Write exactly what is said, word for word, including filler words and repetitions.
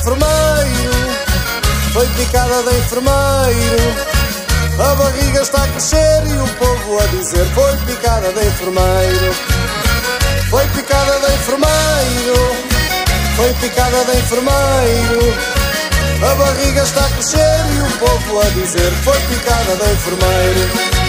enfermeiro, foi picada de enfermeiro. A barriga está a crescer e o povo a dizer: foi picada de enfermeiro, foi picada de enfermeiro, foi picada de enfermeiro. A barriga está a crescer e o povo a dizer: foi picada de enfermeiro.